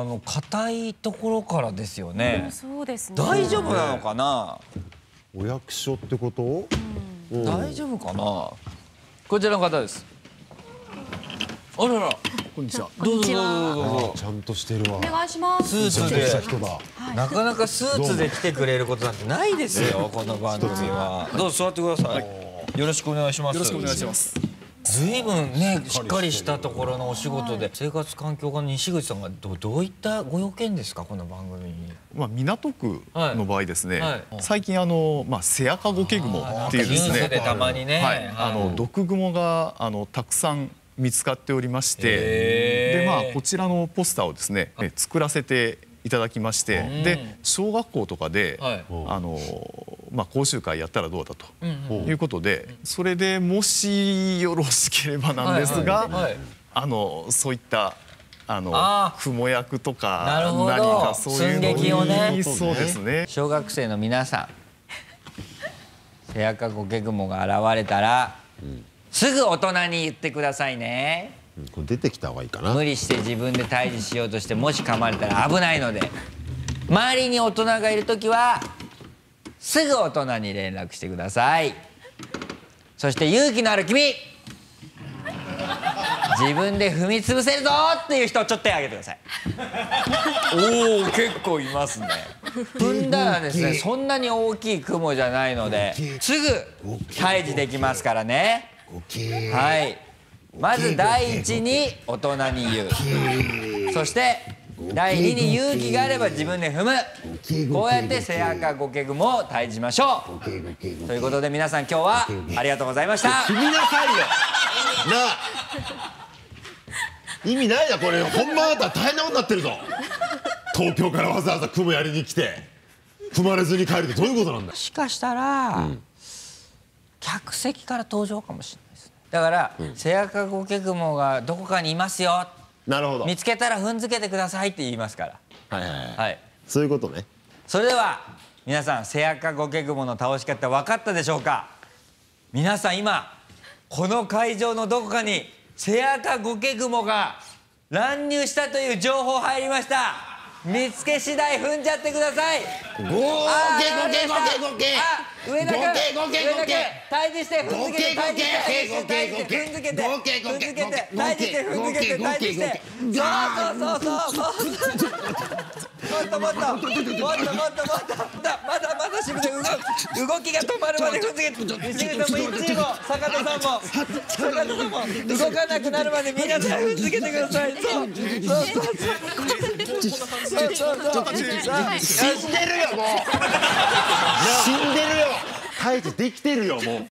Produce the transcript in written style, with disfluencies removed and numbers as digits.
硬いところからですよね。 そうですね。 大丈夫なのかな。 お役所ってこと？ 大丈夫かな。こちらの方です。あらら。 こんにちは。 どうぞどうぞどうぞ。 ちゃんとしてるわ。 お願いします。 スーツで。 人だ。 なかなかスーツで来てくれることなんてないですよ、この番組は。どうぞ座ってください。よろしくお願いします。 よろしくお願いします。 ずいぶんね、しっかりしたところのお仕事で、生活環境課の西口さんがどういったご用件ですか、この番組に。 港区の場合ですね、 はい最近セアカゴケグモっていうですね、 ニュースでたまにね、 毒グモがたくさん見つかっておりまして、でこちらのポスターをですね作らせていただきまして、で小学校とかで講習会やったらどうだということで、それでもしよろしければなんですが、そういった雲役とか何かそういうのに、そうですね。 小学生の皆さん、セアカゴケグモが現れたらすぐ大人に言ってくださいね。 これ出てきた方がいいかな。 無理して自分で退治しようとしてもし噛まれたら危ないので、周りに大人がいるときはすぐ大人に連絡してください。そして勇気のある君、自分で踏み潰せるぞっていう人ちょっと手を挙げてください。おお、結構いますね。踏んだらですね、そんなに大きい雲じゃないのですぐ退治できますからね。はい、まず第一に大人に言う、そして第二に勇気があれば自分で踏む。こうやってセアカゴケグモを退治しましょう。ということで皆さん、今日はありがとうございました。 踏みなさいよ。なあ。意味ないなこれ。本番だったら大変なことになってるぞ。東京からわざわざ雲やりに来て踏まれずに帰るってどういうことなんだ。 もしかしたら、客席から登場かもしれないです。だから、セアカゴケグモがどこかにいますよ。 なるほど。 見つけたら踏んづけてくださいって言いますから。はい。 そういうことね。 それでは皆さん、セアカゴケグモの倒し方分かったでしょうか。皆さん、今この会場のどこかにセアカゴケグモが乱入したという情報入りました。見つけ次第踏んじゃってください。 ゴケゴケゴケゴケ。 上田君、 ゴケゴケゴケ。 退治して踏んづけて、退治して踏んづけて、踏んづけて、踏んづけて、退治して踏んづけて、退治して。もっともっとまだしぶで動きが止まるまで踏んづけて、西口さんも1位も坂田さんも動かなくなるまで皆さん踏んづけてください。そう。 死んでるよもう。死んでるよ。退治できてるよもう。